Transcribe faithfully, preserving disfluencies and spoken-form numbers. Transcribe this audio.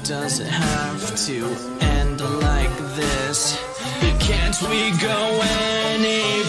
does it have to end like this? Can't we go anywhere?